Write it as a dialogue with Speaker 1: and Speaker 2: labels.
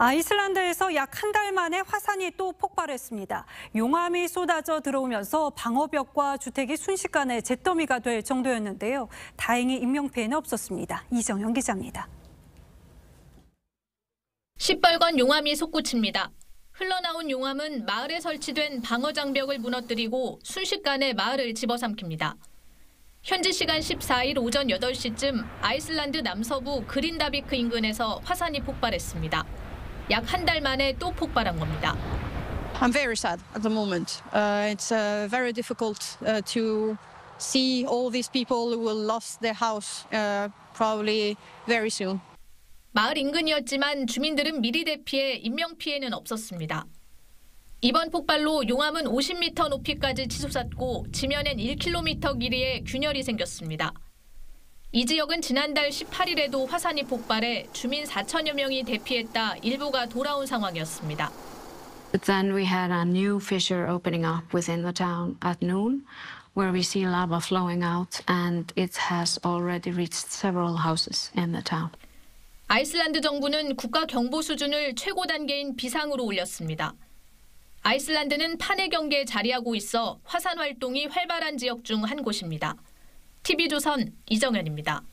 Speaker 1: 아이슬란드에서 약 한 달 만에 화산이 또 폭발했습니다. 용암이 쏟아져 들어오면서 방어벽과 주택이 순식간에 잿더미가 될 정도였는데요. 다행히 인명피해는 없었습니다. 이정현 기자입니다.
Speaker 2: 시뻘건 용암이 솟구칩니다. 흘러나온 용암은 마을에 설치된 방어장벽을 무너뜨리고 순식간에 마을을 집어삼킵니다. 현지 시간 14일 오전 8시쯤 아이슬란드 남서부 그린다비크 인근에서 화산이 폭발했습니다. 약 한 달 만에 또 폭발한 겁니다.
Speaker 3: I'm very sad at the moment. It's very difficult to see all these people who will lost their house probably very soon.
Speaker 2: 마을 인근이었지만 주민들은 미리 대피해 인명피해는 없었습니다. 이번 폭발로 용암은 50m 높이까지 치솟았고 지면엔 1km 길이의 균열이 생겼습니다. 이 지역은 지난달 18일에도 화산이 폭발해 주민 4천여 명이 대피했다 일부가 돌아온 상황이었습니다.
Speaker 4: But then we had a new fissure opening up within the town at noon, where we see lava flowing out, and it has already reached several houses in the town.
Speaker 2: 아이슬란드 정부는 국가 경보 수준을 최고 단계인 비상으로 올렸습니다. 아이슬란드는 판해 경계에 자리하고 있어 화산 활동이 활발한 지역 중 한 곳입니다. TV조선 이정현입니다.